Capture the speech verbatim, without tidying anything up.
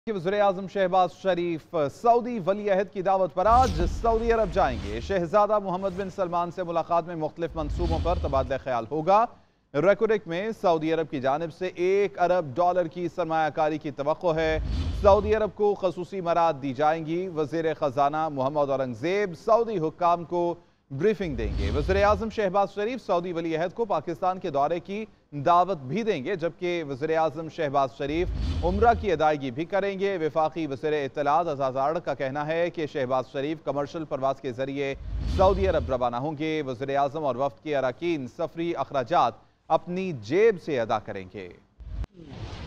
वज़ीर आज़म शहबाज शरीफ सऊदी वली अहद की दावत पर आज सऊदी अरब जाएंगे। शहजादा मोहम्मद बिन सलमान से मुलाकात में मुख्तलिफ मंसूबों पर तबादला ख्याल होगा। रेकोडिक में सऊदी अरब की जानिब से एक अरब डॉलर की सरमायाकारी की तवक्को है। सऊदी अरब को खसूसी मराद दी जाएंगी। वज़ीर ख़जाना मोहम्मद औरंगज़ेब सऊदी हुक्काम को ब्रीफिंग देंगे। वज़ीर आज़म शहबाज शरीफ सऊदी वली अहद को पाकिस्तान के दौरे की दावत भी देंगे, जबकि वज़ीर आज़म शहबाज शरीफ उम्रा की अदायगी भी करेंगे। वफाकी वज़ीर इत्तलात अज़ाज़ का कहना है कि शहबाज शरीफ कमर्शल परवाज के जरिए सऊदी अरब रवाना होंगे। वज़ीर आज़म और वफ़द के अरकान सफरी अखराजात अपनी जेब से अदा करेंगे।